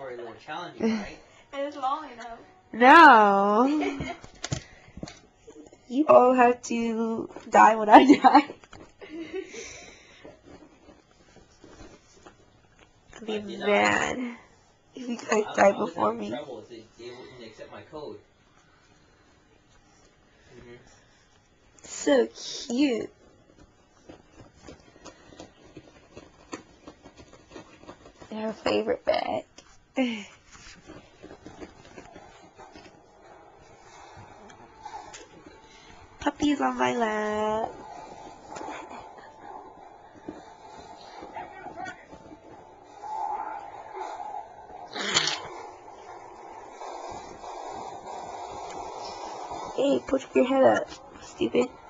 story a little challenging, right? It was long enough. No. You all have to die when I die. I'll be mad if you guys die before me. Trouble if they wouldn't accept my code. So cute. Her favorite bag. Puppies on my lap. Hey, put your head up, stupid.